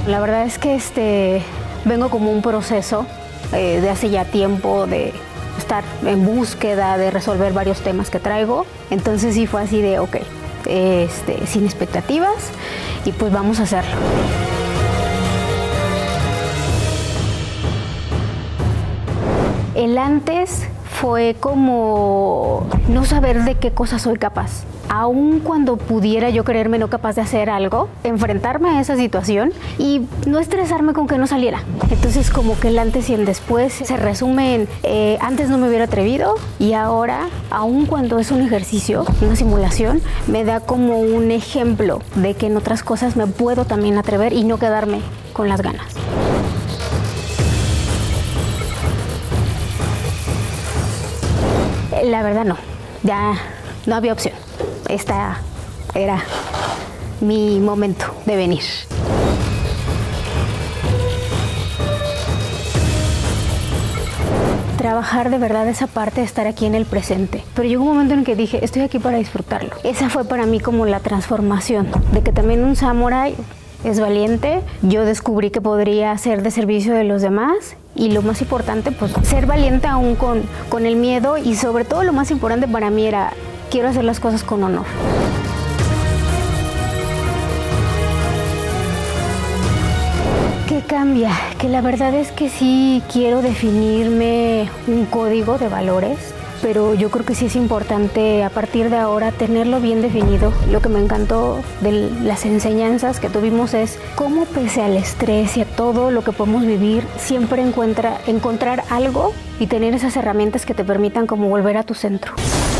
La verdad es que vengo como un proceso de hace ya tiempo de estar en búsqueda de resolver varios temas que traigo. Entonces sí fue así de, ok, sin expectativas y pues vamos a hacerlo. El antes fue como no saber de qué cosas soy capaz. Aun cuando pudiera yo creerme no capaz de hacer algo, enfrentarme a esa situación y no estresarme con que no saliera. Entonces como que el antes y el después se resumen en antes no me hubiera atrevido y ahora, aun cuando es un ejercicio, una simulación, me da como un ejemplo de que en otras cosas me puedo también atrever y no quedarme con las ganas. La verdad no, ya no había opción. Esta era mi momento de venir. Trabajar de verdad esa parte de estar aquí en el presente. Pero llegó un momento en que dije, estoy aquí para disfrutarlo. Esa fue para mí como la transformación, de que también un samurái es valiente. Yo descubrí que podría ser de servicio de los demás y lo más importante, pues ser valiente aún con el miedo y sobre todo lo más importante para mí era, quiero hacer las cosas con honor. ¿Qué cambia? Que la verdad es que sí quiero definirme un código de valores, pero yo creo que sí es importante a partir de ahora tenerlo bien definido. Lo que me encantó de las enseñanzas que tuvimos es cómo pese al estrés y a todo lo que podemos vivir, siempre encontrar algo y tener esas herramientas que te permitan como volver a tu centro.